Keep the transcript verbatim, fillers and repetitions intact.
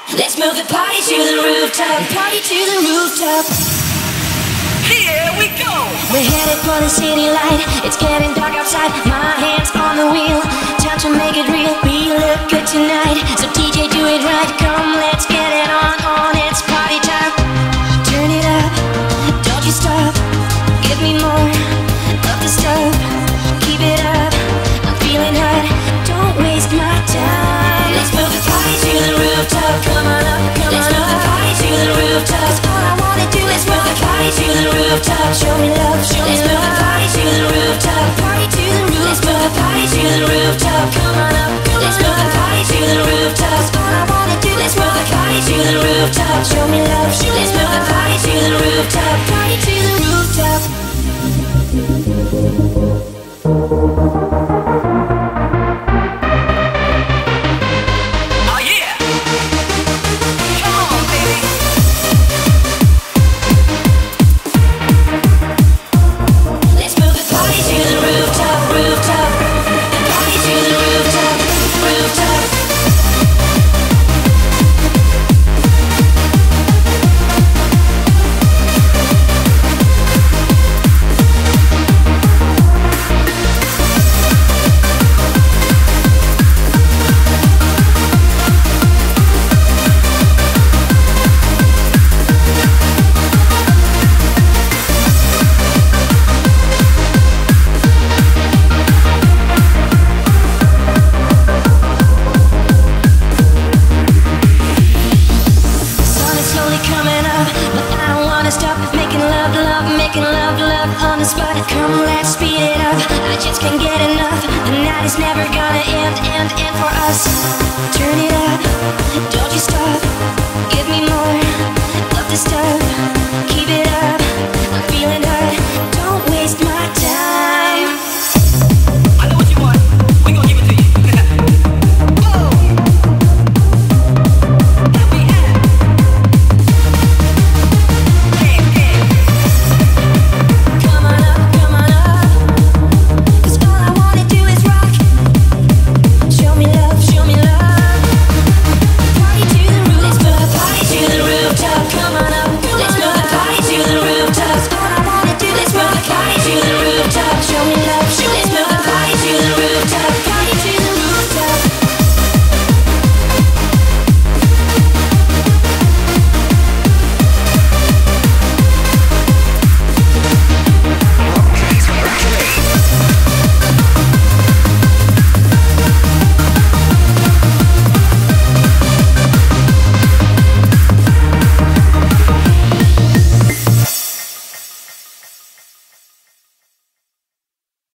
Let's move the party to the rooftop, party to the rooftop. Here we go. We're headed for the city light. It's getting dark outside. My hands on the wheel. Time to make it real. We look good tonight. So D J, do it right. Come, let's get it on, on. It's party time. Turn it up. Don't you stop. Give me more of the stuff. Keep it up. I'm feeling hot. Don't waste my time. Let's move the party to the rooftop. Come on up, come let's on up. Let's move the party to the rooftop. 'Cause all I wanna do is move the party to the rooftop. Show me love, show let's me love. Let's move the party to the rooftop. Party to the rooftop. Let's move the party to the rooftop. Come on up, come let's move the party to the rooftop. 'Cause all I wanna do is move the party to the rooftop. Show me love, show let's move the party to the rooftop. Party to the rooftop.